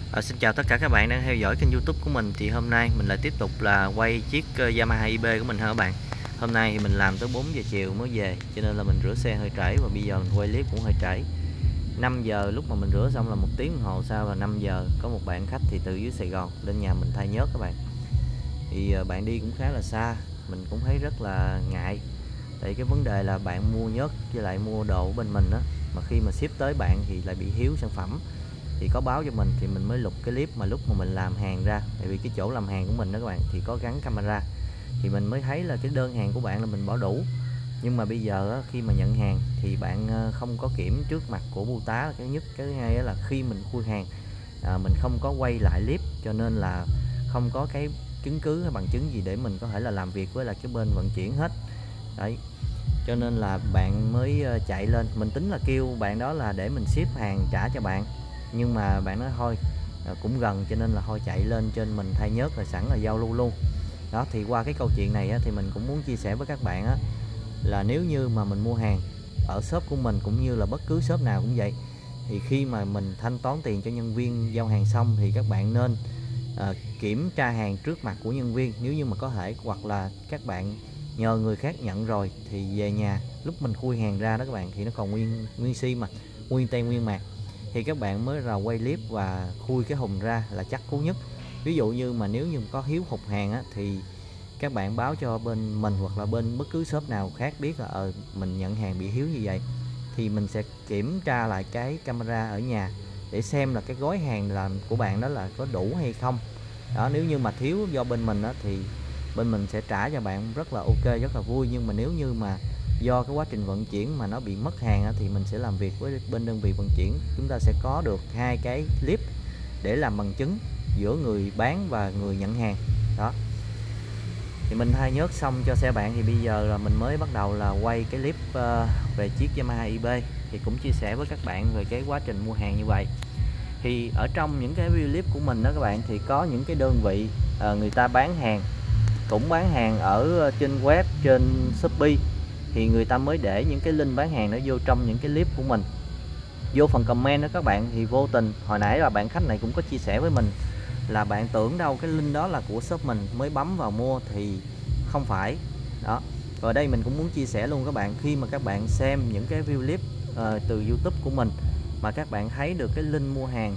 Xin chào tất cả các bạn đang theo dõi kênh YouTube của mình. Thì hôm nay mình lại tiếp tục là quay chiếc Yamaha IB của mình ha các bạn. Hôm nay thì mình làm tới 4 giờ chiều mới về, cho nên là mình rửa xe hơi trễ và bây giờ mình quay clip cũng hơi trễ. 5 giờ lúc mà mình rửa xong là 1 tiếng đồng hồ sau, là 5 giờ có một bạn khách thì từ dưới Sài Gòn lên nhà mình thay nhớt các bạn. Thì bạn đi cũng khá là xa, mình cũng thấy rất là ngại. Tại cái vấn đề là bạn mua nhớt với lại mua đồ của bên mình á, mà khi mà ship tới bạn thì lại bị thiếu sản phẩm. Thì có báo cho mình thì mình mới lục cái clip mà lúc mà mình làm hàng ra. Tại vì cái chỗ làm hàng của mình đó các bạn thì có gắn camera, thì mình mới thấy là cái đơn hàng của bạn là mình bỏ đủ. Nhưng mà bây giờ á, khi mà nhận hàng thì bạn không có kiểm trước mặt của bưu tá là cái nhất. Cái thứ hai là khi mình khui hàng mình không có quay lại clip, cho nên là không có cái chứng cứ hay bằng chứng gì để mình có thể là làm việc với lại cái bên vận chuyển hết đấy. Cho nên là bạn mới chạy lên. Mình tính là kêu bạn đó là để mình ship hàng trả cho bạn, nhưng mà bạn nói thôi cũng gần, cho nên là thôi chạy lên trên mình thay nhớt rồi sẵn là giao lưu luôn đó. Thì qua cái câu chuyện này á, thì mình cũng muốn chia sẻ với các bạn á, là nếu như mà mình mua hàng ở shop của mình cũng như là bất cứ shop nào cũng vậy, thì khi mà mình thanh toán tiền cho nhân viên giao hàng xong thì các bạn nên kiểm tra hàng trước mặt của nhân viên nếu như mà có thể, hoặc là các bạn nhờ người khác nhận rồi thì về nhà lúc mình khui hàng ra đó các bạn, thì nó còn nguyên si mà nguyên tem nguyên mạc, thì các bạn mới là quay clip và khui cái hùng ra là chắc cú nhất. Ví dụ như mà nếu như có thiếu hụt hàng á, thì các bạn báo cho bên mình hoặc là bên bất cứ shop nào khác biết là mình nhận hàng bị thiếu như vậy, thì mình sẽ kiểm tra lại cái camera ở nhà để xem là cái gói hàng làm của bạn đó là có đủ hay không đó. Nếu như mà thiếu do bên mình đó, thì bên mình sẽ trả cho bạn rất là ok, rất là vui. Nhưng mà nếu như mà do cái quá trình vận chuyển mà nó bị mất hàng á, thì mình sẽ làm việc với bên đơn vị vận chuyển. Chúng ta sẽ có được 2 cái clip để làm bằng chứng giữa người bán và người nhận hàng đó. Thì mình thay nhớt xong cho xe bạn, thì bây giờ là mình mới bắt đầu là quay cái clip về chiếc Yamaha IB. Thì cũng chia sẻ với các bạn về cái quá trình mua hàng như vậy. Thì ở trong những cái video clip của mình đó các bạn, thì có những cái đơn vị người ta bán hàng, cũng bán hàng ở trên web, trên Shopee, thì người ta mới để những cái link bán hàng nó vô trong những cái clip của mình, vô phần comment đó các bạn. Thì vô tình hồi nãy là bạn khách này cũng có chia sẻ với mình là bạn tưởng đâu cái link đó là của shop mình mới bấm vào mua, thì không phải đó. Rồi đây mình cũng muốn chia sẻ luôn các bạn, khi mà các bạn xem những cái video clip từ YouTube của mình mà các bạn thấy được cái link mua hàng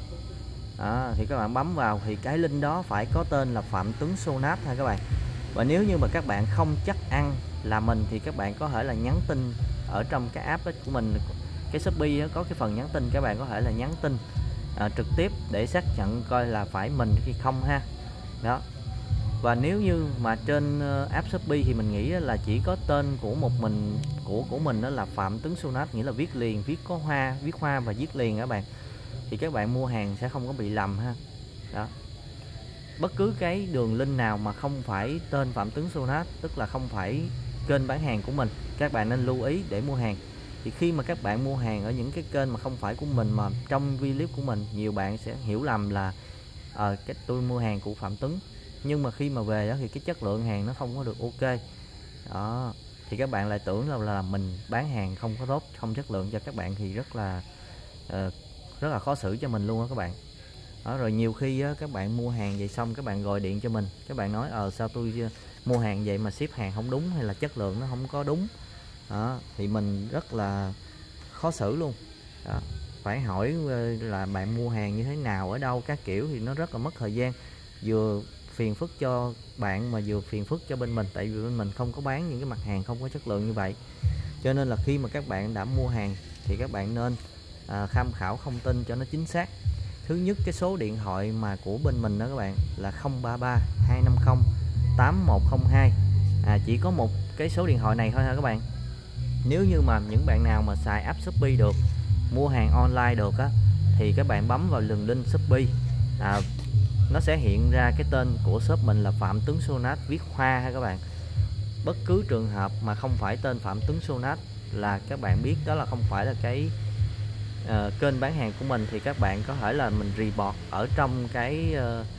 thì các bạn bấm vào, thì cái link đó phải có tên là Phạm Tuấn Sonat ha các bạn. Và nếu như mà các bạn không chắc ăn là mình, thì các bạn có thể là nhắn tin ở trong cái app đó của mình, cái Shopee đó, có cái phần nhắn tin, các bạn có thể là nhắn tin trực tiếp để xác nhận coi là phải mình hay không ha đó. Và nếu như mà trên app Shopee thì mình nghĩ là chỉ có tên của một mình của mình đó là Phạm Tuấn Sonat, nghĩa là viết liền, viết có hoa, viết hoa và viết liền các bạn, thì các bạn mua hàng sẽ không có bị lầm ha đó. Bất cứ cái đường link nào mà không phải tên Phạm Tuấn Sonat, tức là không phải kênh bán hàng của mình, các bạn nên lưu ý để mua hàng. Thì khi mà các bạn mua hàng ở những cái kênh mà không phải của mình, mà trong video clip của mình, nhiều bạn sẽ hiểu lầm là cái tôi mua hàng của Phạm Tuấn, nhưng mà khi mà về đó thì cái chất lượng hàng nó không có được ok đó, thì các bạn lại tưởng là mình bán hàng không có tốt, không chất lượng cho các bạn, thì rất là khó xử cho mình luôn đó các bạn đó. Rồi nhiều khi á, các bạn mua hàng vậy xong các bạn gọi điện cho mình, các bạn nói sao tôi mua hàng vậy mà ship hàng không đúng, hay là chất lượng nó không có đúng đó, thì mình rất là khó xử luôn đó. Phải hỏi là bạn mua hàng như thế nào, ở đâu các kiểu, thì nó rất là mất thời gian, vừa phiền phức cho bạn mà vừa phiền phức cho bên mình, tại vì bên mình không có bán những cái mặt hàng không có chất lượng như vậy. Cho nên là khi mà các bạn đã mua hàng thì các bạn nên tham khảo thông tin cho nó chính xác. Thứ nhất, cái số điện thoại mà của bên mình đó các bạn là 033 250 8102, chỉ có một cái số điện thoại này thôi ha các bạn. Nếu như mà những bạn nào mà xài app Shopee được, mua hàng online được á, thì các bạn bấm vào đường link Shopee, nó sẽ hiện ra cái tên của shop mình là Phạm Tuấn Sonat viết hoa ha các bạn. Bất cứ trường hợp mà không phải tên Phạm Tuấn Sonat là các bạn biết đó là không phải là cái kênh bán hàng của mình, thì các bạn có thể là mình report ở trong cái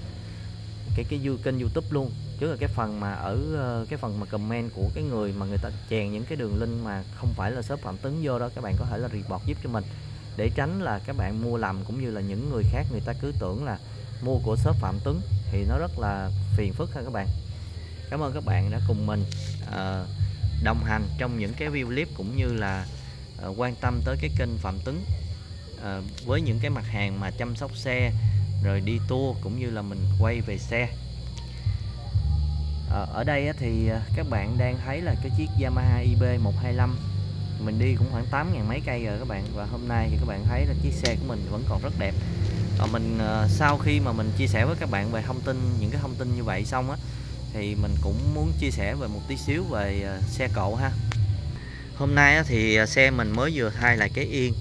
kênh YouTube luôn, chứ là cái phần mà ở cái phần mà comment của cái người mà người ta chèn những cái đường link mà không phải là shop Phạm Tuấn vô đó, các bạn có thể là report giúp cho mình, để tránh là các bạn mua lầm, cũng như là những người khác người ta cứ tưởng là mua của shop Phạm Tuấn thì nó rất là phiền phức ha các bạn. Cảm ơn các bạn đã cùng mình đồng hành trong những cái video clip cũng như là quan tâm tới cái kênh Phạm Tuấn với những cái mặt hàng mà chăm sóc xe, rồi đi tour cũng như là mình quay về xe. Ở đây thì các bạn đang thấy là cái chiếc Yamaha IB125 mình đi cũng khoảng 8.000 mấy cây rồi các bạn, và hôm nay thì các bạn thấy là chiếc xe của mình vẫn còn rất đẹp. Mình sau khi mà mình chia sẻ với các bạn về những cái thông tin như vậy xong á, thì mình cũng muốn chia sẻ về một tí xíu về xe cộ ha. Hôm nay thì xe mình mới vừa thay lại cái yên.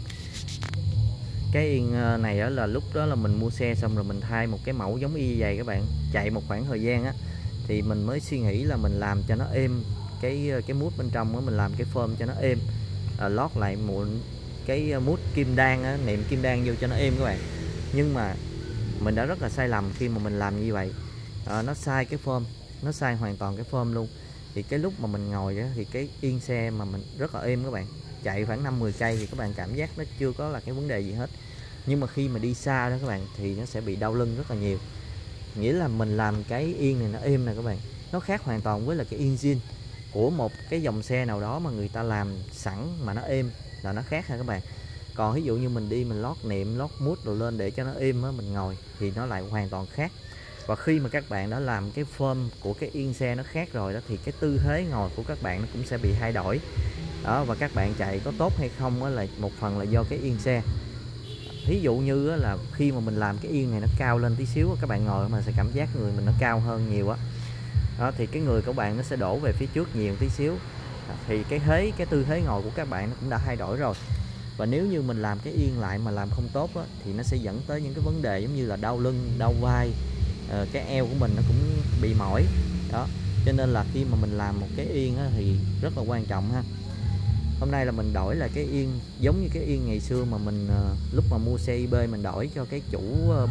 Cái yên này là lúc đó là mình mua xe xong rồi mình thay một cái mẫu giống y vậy các bạn. Chạy một khoảng thời gian á thì mình mới suy nghĩ là mình làm cho nó êm cái mút bên trong á, mình làm cái phơm cho nó êm, lót lại cái mút kim đan á, nệm kim đan vô cho nó êm các bạn. Nhưng mà mình đã rất là sai lầm khi mà mình làm như vậy. Nó sai cái phơm, nó sai hoàn toàn cái phơm luôn. Thì cái lúc mà mình ngồi á, thì cái yên xe mà mình rất là êm các bạn. Chạy khoảng 5-10 cây thì các bạn cảm giác nó chưa có là cái vấn đề gì hết. Nhưng mà khi mà đi xa đó các bạn thì nó sẽ bị đau lưng rất là nhiều. Nghĩa là mình làm cái yên này nó êm nè các bạn, nó khác hoàn toàn với là cái yên zin của một cái dòng xe nào đó mà người ta làm sẵn mà nó êm là nó khác ha các bạn. Còn ví dụ như mình đi mình lót nệm, lót mút đồ lên để cho nó êm á, mình ngồi thì nó lại hoàn toàn khác. Và khi mà các bạn đã làm cái phơm của cái yên xe nó khác rồi đó, thì cái tư thế ngồi của các bạn nó cũng sẽ bị thay đổi đó. Và các bạn chạy có tốt hay không á, là một phần là do cái yên xe. Ví dụ như á, là khi mà mình làm cái yên này nó cao lên tí xíu, các bạn ngồi mà sẽ cảm giác người mình nó cao hơn nhiều á. Đó, thì cái người của bạn nó sẽ đổ về phía trước nhiều tí xíu, thì cái tư thế ngồi của các bạn nó cũng đã thay đổi rồi. Và nếu như mình làm cái yên lại mà làm không tốt á, thì nó sẽ dẫn tới những cái vấn đề giống như là đau lưng, đau vai, cái eo của mình nó cũng bị mỏi đó. Cho nên là khi mà mình làm một cái yên á, thì rất là quan trọng ha. Hôm nay là mình đổi lại cái yên giống như cái yên ngày xưa mà mình lúc mà mua xe IB mình đổi cho cái chủ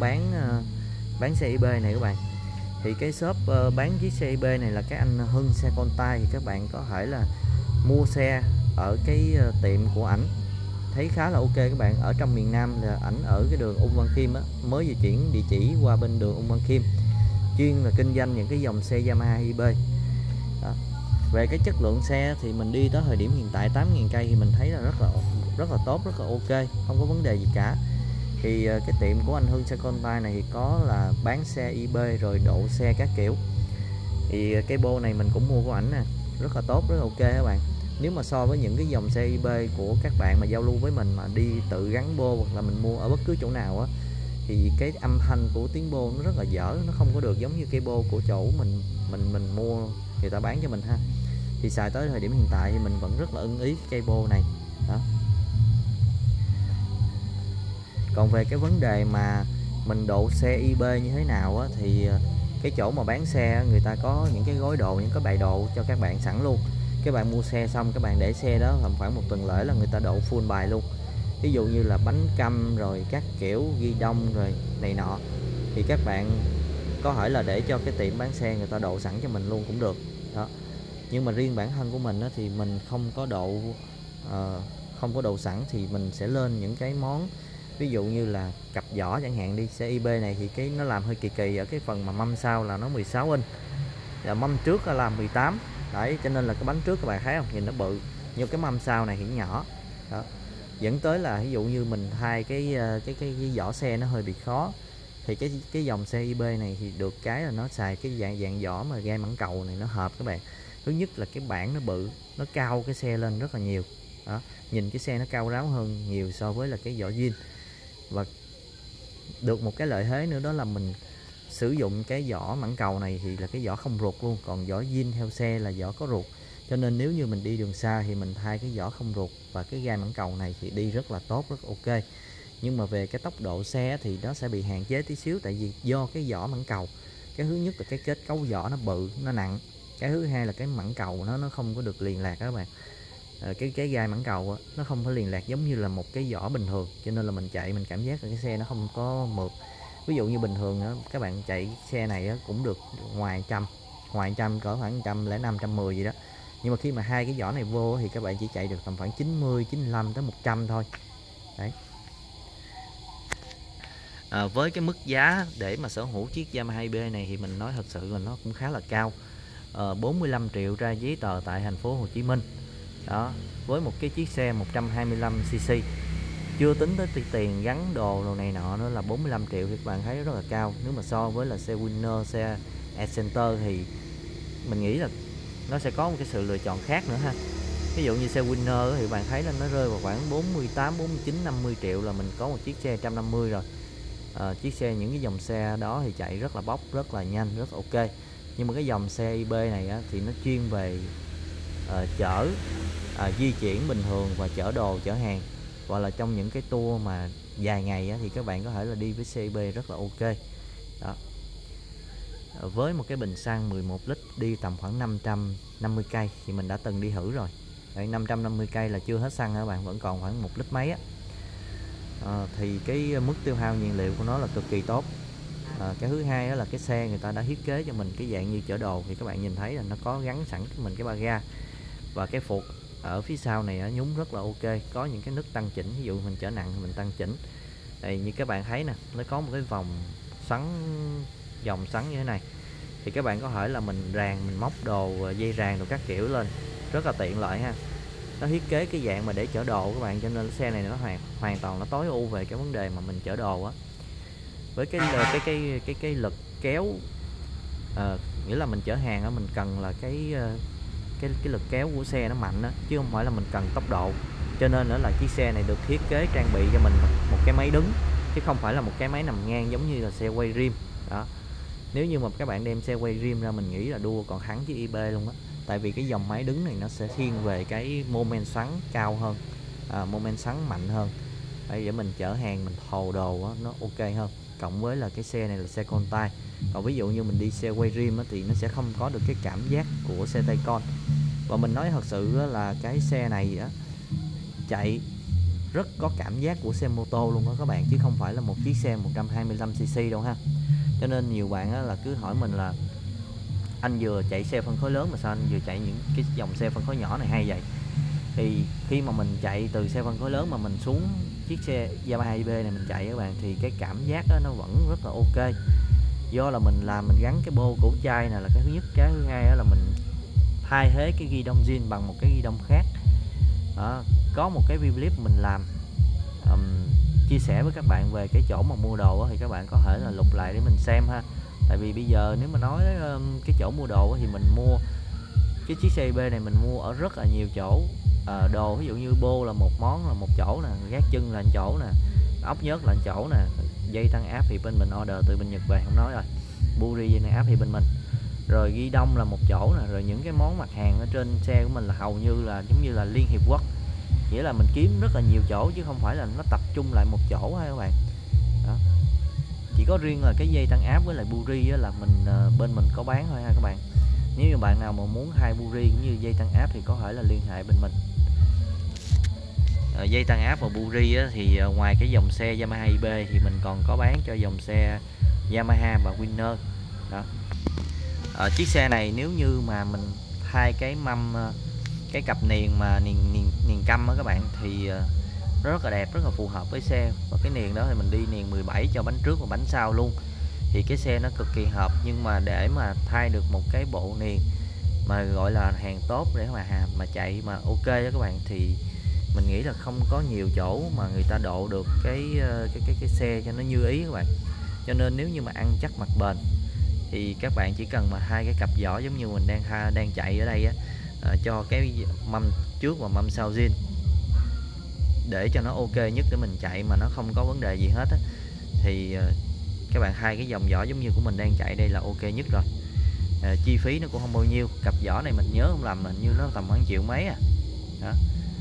bán xe IB này các bạn. Thì cái shop bán chiếc xe IB này là cái anh Hưng xe con tay, thì các bạn có thể là mua xe ở cái tiệm của ảnh thấy khá là ok các bạn. Ở trong miền Nam là ảnh ở cái đường Ung Văn Khiêm á, mới di chuyển địa chỉ qua bên đường Ung Văn Khiêm, chuyên là kinh doanh những cái dòng xe Yamaha IB đó. Về cái chất lượng xe thì mình đi tới thời điểm hiện tại 8.000 cây thì mình thấy là rất là tốt, rất là ok, không có vấn đề gì cả. Thì cái tiệm của anh Hưng xe con tay này thì có là bán xe IB rồi độ xe các kiểu. Thì cái bô này mình cũng mua của ảnh nè, rất là tốt, rất là ok các bạn. Nếu mà so với những cái dòng xe IB của các bạn mà giao lưu với mình mà đi tự gắn bô hoặc là mình mua ở bất cứ chỗ nào á, thì cái âm thanh của tiếng bô nó rất là dở, nó không có được giống như cây bô của chỗ mình mua người ta bán cho mình ha. Thì xài tới thời điểm hiện tại thì mình vẫn rất là ưng ý cây bô này đó. Còn về cái vấn đề mà mình độ xe IB như thế nào á, thì cái chỗ mà bán xe người ta có những cái gói độ, những cái bài độ cho các bạn sẵn luôn. Các bạn mua xe xong các bạn để xe đó tầm khoảng một tuần lễ là người ta độ full bài luôn. Ví dụ như là bánh căm rồi các kiểu ghi đông rồi này nọ, thì các bạn có thể là để cho cái tiệm bán xe người ta độ sẵn cho mình luôn cũng được đó. Nhưng mà riêng bản thân của mình á, thì mình không có độ sẵn, thì mình sẽ lên những cái món ví dụ như là cặp giỏ chẳng hạn đi. Xe IB này thì cái nó làm hơi kỳ kỳ ở cái phần mà mâm sau là nó 16 inch và mâm trước là làm 18 đấy, cho nên là cái bánh trước các bạn thấy không, nhìn nó bự, nhưng cái mâm sau này thì nhỏ đó, dẫn tới là ví dụ như mình thay cái vỏ xe nó hơi bị khó. Thì cái dòng xe IB này thì được cái là nó xài cái dạng vỏ mà gai mảng cầu này nó hợp các bạn. Thứ nhất là cái bảng nó bự, nó cao cái xe lên rất là nhiều đó, nhìn cái xe nó cao ráo hơn nhiều so với là cái vỏ zin. Và được một cái lợi thế nữa đó là mình sử dụng cái vỏ mảng cầu này thì là cái vỏ không ruột luôn, còn vỏ zin theo xe là vỏ có ruột. Cho nên nếu như mình đi đường xa thì mình thay cái vỏ không ruột và cái gai mảng cầu này thì đi rất là tốt, rất ok. Nhưng mà về cái tốc độ xe thì nó sẽ bị hạn chế tí xíu, tại vì do cái vỏ mảng cầu. Cái thứ nhất là cái kết cấu vỏ nó bự, nó nặng. Cái thứ hai là cái mảng cầu nó không có được liền lạc các bạn. Cái gai mảng cầu á, nó không có liền lạc giống như là một cái vỏ bình thường, cho nên là mình chạy mình cảm giác là cái xe nó không có mượt. Ví dụ như bình thường á, các bạn chạy xe này á, cũng được ngoài trăm cỡ khoảng 105, 110 gì đó. Nhưng mà khi mà hai cái vỏ này vô thì các bạn chỉ chạy được tầm khoảng 90, 95 tới 100 thôi đấy. Với cái mức giá để mà sở hữu chiếc Yamaha IB này thì mình nói thật sự là nó cũng khá là cao. 45 triệu ra giấy tờ tại thành phố Hồ Chí Minh đó, với một cái chiếc xe 125cc, chưa tính tới tiền gắn đồ này nọ nữa là 45 triệu thì các bạn thấy rất là cao. Nếu mà so với là xe Winner, xe Ascenter thì mình nghĩ là nó sẽ có một cái sự lựa chọn khác nữa ha. Ví dụ như xe Winner thì bạn thấy là nó rơi vào khoảng 48, 49, 50 triệu là mình có một chiếc xe 150 rồi. Chiếc xe, những cái dòng xe đó thì chạy rất là bốc, rất là nhanh, rất là ok. Nhưng mà cái dòng xe IB này á, thì nó chuyên về chở di chuyển bình thường và chở đồ, chở hàng, hoặc là trong những cái tour mà dài ngày á, thì các bạn có thể là đi với xe IB rất là ok đó. Với một cái bình xăng 11 lít đi tầm khoảng 550 cây thì mình đã từng đi thử rồi. Đấy, 550 cây là chưa hết xăng các bạn, vẫn còn khoảng 1 lít mấy á. Thì cái mức tiêu hao nhiên liệu của nó là cực kỳ tốt. Cái thứ hai đó là cái xe người ta đã thiết kế cho mình cái dạng như chở đồ, thì các bạn nhìn thấy là nó có gắn sẵn cho mình cái ba ga, và cái phuộc ở phía sau này nó nhúng rất là ok, có những cái nút tăng chỉnh, ví dụ mình chở nặng thì mình tăng chỉnh. Đây, như các bạn thấy nè, nó có một cái vòng xoắn như thế này, thì các bạn có thể là mình móc đồ, dây ràng đồ các kiểu lên, rất là tiện lợi ha. Nó thiết kế cái dạng mà để chở đồ các bạn, cho nên xe này nó hoàn toàn nó tối ưu về cái vấn đề mà mình chở đồ á. Với cái lực kéo, nghĩa là mình chở hàng á, mình cần là cái lực kéo của xe nó mạnh á, chứ không phải là mình cần tốc độ. Cho nên nữa là chiếc xe này được thiết kế trang bị cho mình một cái máy đứng, chứ không phải là một cái máy nằm ngang giống như là xe quay rim đó. Nếu như mà các bạn đem xe quay rim ra, mình nghĩ là đua còn thắng chiếc IB luôn á. Tại vì cái dòng máy đứng này nó sẽ thiên về cái mô men xoắn cao hơn, mô men xoắn mạnh hơn. Để mình chở hàng, mình thồ đồ á, nó ok hơn. Cộng với là cái xe này là xe con tay. Còn ví dụ như mình đi xe quay rim á, thì nó sẽ không có được cái cảm giác của xe tay con. Và mình nói thật sự là cái xe này á, chạy rất có cảm giác của xe mô tô luôn đó các bạn, chứ không phải là một chiếc xe 125cc đâu ha. Cho nên nhiều bạn á, là cứ hỏi mình là anh vừa chạy xe phân khối lớn mà sao anh vừa chạy những cái dòng xe phân khối nhỏ này hay vậy. Thì khi mà mình chạy từ xe phân khối lớn mà mình xuống chiếc xe Yamaha IB này mình chạy các bạn, thì cái cảm giác đó, nó vẫn rất là ok. Do là mình gắn cái bô cổ chai này là cái thứ nhất. Cái thứ hai là mình thay thế cái ghi đông zin bằng một cái ghi đông khác đó. Có một cái video clip mình làm chia sẻ với các bạn về cái chỗ mà mua đồ đó, thì các bạn có thể là lục lại để mình xem ha. Tại vì bây giờ nếu mà nói cái chỗ mua đồ thì mình mua cái chiếc xe IB này mình mua ở rất là nhiều chỗ. Đồ ví dụ như bô là một món là một chỗ nè, gác chân là một chỗ nè, ốc nhớt là một chỗ nè, dây tăng áp thì bên mình order từ bên Nhật về, không nói rồi, buri dây tăng áp thì bên mình, rồi ghi đông là một chỗ nè, rồi những cái món mặt hàng ở trên xe của mình là hầu như là giống như là Liên Hiệp Quốc, nghĩa là mình kiếm rất là nhiều chỗ chứ không phải là nó tập trung lại một chỗ ha các bạn đó. Chỉ có riêng là cái dây tăng áp với lại buri là mình bên mình có bán thôi ha các bạn. Nếu như bạn nào mà muốn hai buri cũng như dây tăng áp thì có thể là liên hệ bên mình. Dây tăng áp và buri thì ngoài cái dòng xe Yamaha IB thì mình còn có bán cho dòng xe Yamaha và Winner đó. Chiếc xe này nếu như mà mình thay cái mâm, cái cặp niền mà niền căm á các bạn, thì rất là đẹp, rất là phù hợp với xe. Và cái niền đó thì mình đi niền 17 cho bánh trước và bánh sau luôn, thì cái xe nó cực kỳ hợp. Nhưng mà để mà thay được một cái bộ niền mà gọi là hàng tốt để mà chạy mà ok đó các bạn, thì mình nghĩ là không có nhiều chỗ mà người ta độ được cái xe cho nó như ý các bạn. Cho nên nếu như mà ăn chắc mặt bền thì các bạn chỉ cần mà hai cái cặp giỏ giống như mình đang chạy ở đây á, cho cái mâm trước và mâm sau zin để cho nó ok nhất để mình chạy mà nó không có vấn đề gì hết á, thì các bạn hai cái dòng vỏ giống như của mình đang chạy đây là ok nhất rồi. Chi phí nó cũng không bao nhiêu, cặp vỏ này mình nhớ không lầm là như nó tầm khoảng triệu mấy à đó.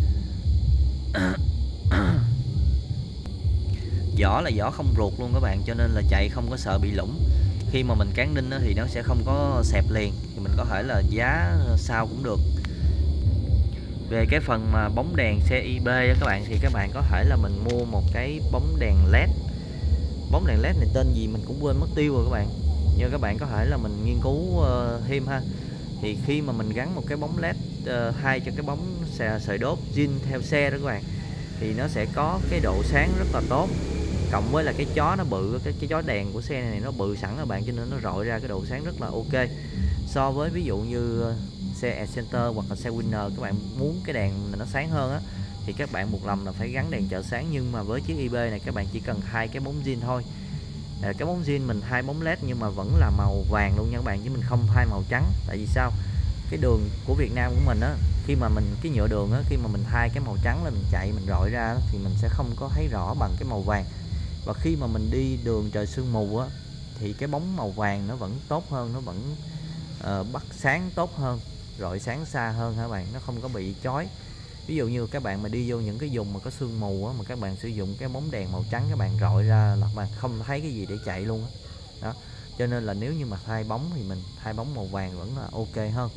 Vỏ là vỏ không ruột luôn các bạn, cho nên là chạy không có sợ bị lủng. Khi mà mình cán đinh thì nó sẽ không có xẹp liền, thì mình có thể là giá sau cũng được. Về cái phần mà bóng đèn xe IB các bạn, thì các bạn có thể là mình mua một cái bóng đèn LED. Bóng đèn LED này tên gì mình cũng quên mất tiêu rồi các bạn, nhưng các bạn có thể là mình nghiên cứu thêm ha. Thì khi mà mình gắn một cái bóng LED thay cho cái bóng sợi đốt zin theo xe đó các bạn, thì nó sẽ có cái độ sáng rất là tốt. cộng với là cái chó nó bự, cái chó đèn của xe này nó bự sẵn các bạn, cho nên nó rọi ra cái độ sáng rất là ok. So với ví dụ như xe Excenter hoặc là xe Winner, các bạn muốn cái đèn nó sáng hơn á thì các bạn buộc lòng là phải gắn đèn trợ sáng. Nhưng mà với chiếc IB này các bạn chỉ cần thay cái bóng zin thôi. Cái bóng zin mình thay bóng led nhưng mà vẫn là màu vàng luôn nha các bạn, chứ mình không thay màu trắng. Tại vì sao? Cái đường của Việt Nam của mình á, khi mà mình cái nhựa đường á, khi mà mình thay cái màu trắng lên mình chạy mình rọi ra thì mình sẽ không có thấy rõ bằng cái màu vàng. Và khi mà mình đi đường trời sương mù á thì cái bóng màu vàng nó vẫn tốt hơn, nó vẫn bắt sáng tốt hơn, rọi sáng xa hơn hả bạn, nó không có bị chói. Ví dụ như các bạn mà đi vô những cái vùng mà có sương mù á, mà các bạn sử dụng cái bóng đèn màu trắng, các bạn rọi ra là các bạn không thấy cái gì để chạy luôn á. Đó, cho nên là nếu như mà thay bóng thì mình thay bóng màu vàng vẫn là ok hơn.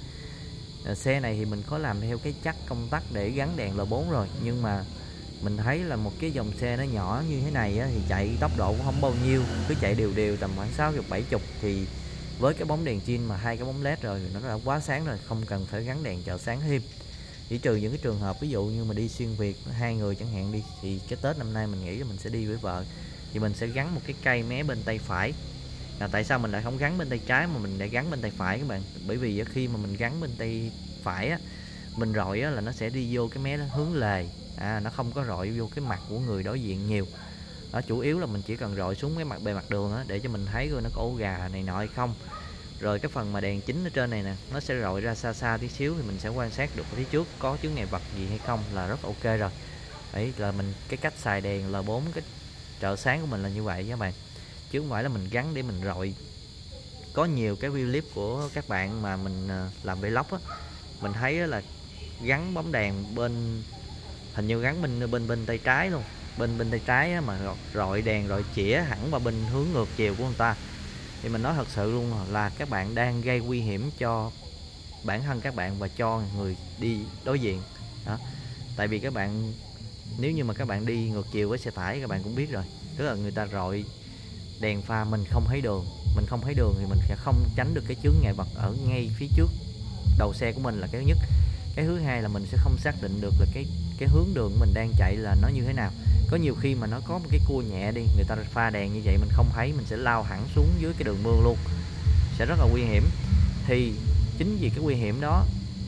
Xe này thì mình có làm theo cái chắc công tắc để gắn đèn L4 rồi, nhưng mà mình thấy là một cái dòng xe nó nhỏ như thế này á, thì chạy tốc độ cũng không bao nhiêu, cứ chạy đều đều tầm khoảng 60-70 thì với cái bóng đèn zin mà hai cái bóng led rồi nó đã quá sáng rồi, không cần phải gắn đèn trợ sáng thêm. Chỉ trừ những cái trường hợp ví dụ như mà đi xuyên Việt 2 người chẳng hạn đi, thì cái Tết năm nay mình nghĩ là mình sẽ đi với vợ thì mình sẽ gắn một cái cây mé bên tay phải. Tại sao mình lại không gắn bên tay trái mà mình lại gắn bên tay phải các bạn? Bởi vì khi mà mình gắn bên tay phải á, mình rọi á, là nó sẽ đi vô cái mé hướng lề, nó không có rọi vô cái mặt của người đối diện nhiều. Đó, chủ yếu là mình chỉ cần rọi xuống cái bề mặt đường á, để cho mình thấy coi nó có ổ gà này nọ hay không. Rồi cái phần mà đèn chính ở trên này nè, nó sẽ rọi ra xa xa tí xíu thì mình sẽ quan sát được phía trước có chướng ngại vật gì hay không là rất ok rồi. Đấy là mình cái cách xài đèn L4 cái trợ sáng của mình là như vậy các bạn, chứ không phải là mình gắn để mình rọi. Có nhiều cái video clip của các bạn mà mình làm vlog á, mình thấy là gắn bóng đèn bên, hình như gắn bên tay trái luôn, bên tay trái á, mà rọi đèn rọi chĩa hẳn vào bên hướng ngược chiều của người ta. Thì mình nói thật sự luôn là các bạn đang gây nguy hiểm cho bản thân các bạn và cho người đi đối diện đó. Tại vì các bạn, nếu như mà các bạn đi ngược chiều với xe tải, các bạn cũng biết rồi, tức là người ta rọi đèn pha mình không thấy đường, thì mình sẽ không tránh được cái chướng ngại vật ở ngay phía trước đầu xe của mình là cái thứ nhất. Cái thứ hai là mình sẽ không xác định được là cái hướng đường mình đang chạy là nó như thế nào. Có nhiều khi mà nó có một cái cua nhẹ đi, người ta pha đèn như vậy mình không thấy, mình sẽ lao hẳn xuống dưới cái đường mương luôn, sẽ rất là nguy hiểm. Thì chính vì cái nguy hiểm đó,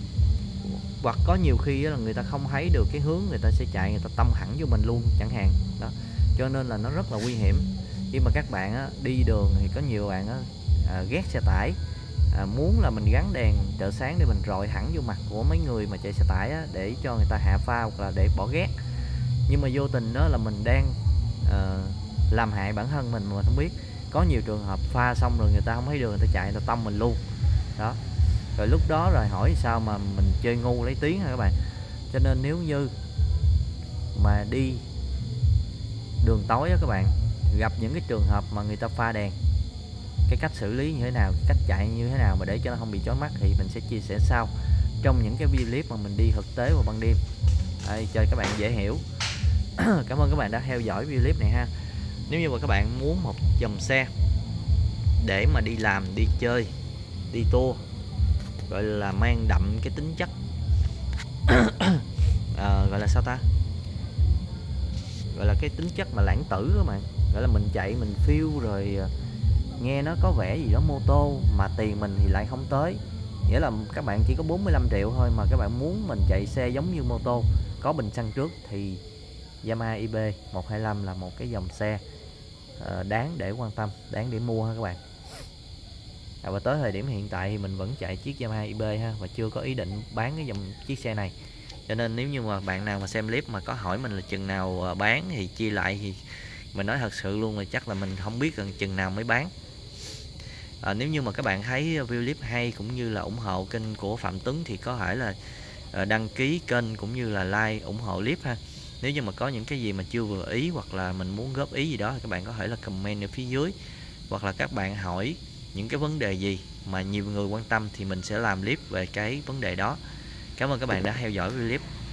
hoặc có nhiều khi là người ta không thấy được cái hướng người ta sẽ chạy, người ta tông hẳn vô mình luôn chẳng hạn đó, cho nên là nó rất là nguy hiểm. Khi mà các bạn đi đường thì có nhiều bạn ghét xe tải, muốn là mình gắn đèn trợ sáng để mình rọi hẳn vô mặt của mấy người mà chạy xe tải để cho người ta hạ pha hoặc là để bỏ ghét. Nhưng mà vô tình đó là mình đang làm hại bản thân mình mà mình không biết. Có nhiều trường hợp pha xong rồi người ta không thấy đường, người ta chạy, người ta tông mình luôn đó. Rồi lúc đó rồi hỏi sao mà mình chơi ngu lấy tiếng hả các bạn. Cho nên nếu như mà đi đường tối á các bạn, gặp những cái trường hợp mà người ta pha đèn, cái cách xử lý như thế nào, cách chạy như thế nào mà để cho nó không bị chói mắt thì mình sẽ chia sẻ sau trong những cái video clip mà mình đi thực tế vào ban đêm cho các bạn dễ hiểu. Cảm ơn các bạn đã theo dõi video clip này ha. Nếu như mà các bạn muốn một dòng xe để mà đi làm, đi chơi, đi tour, gọi là mang đậm cái tính chất gọi là sao ta, gọi là cái tính chất mà lãng tử các bạn, gọi là mình chạy mình phiêu rồi nghe nó có vẻ gì đó mô tô mà tiền mình thì lại không tới. Nghĩa là các bạn chỉ có 45 triệu thôi mà các bạn muốn mình chạy xe giống như mô tô, có bình xăng trước, thì Yamaha IB 125 là một cái dòng xe đáng để quan tâm, đáng để mua ha các bạn. Và tới thời điểm hiện tại thì mình vẫn chạy chiếc Yamaha IB ha, và chưa có ý định bán cái dòng chiếc xe này. Cho nên nếu như mà bạn nào mà xem clip mà có hỏi mình là chừng nào bán thì chia lại, thì mình nói thật sự luôn là chắc là mình không biết gần chừng nào mới bán. Nếu như mà các bạn thấy video clip hay cũng như là ủng hộ kênh của Phạm Tuấn thì có thể là đăng ký kênh cũng như là like ủng hộ clip ha. Nếu như mà có những cái gì mà chưa vừa ý hoặc là mình muốn góp ý gì đó thì các bạn có thể là comment ở phía dưới, hoặc là các bạn hỏi những cái vấn đề gì mà nhiều người quan tâm thì mình sẽ làm clip về cái vấn đề đó. Cảm ơn các bạn đã theo dõi video clip.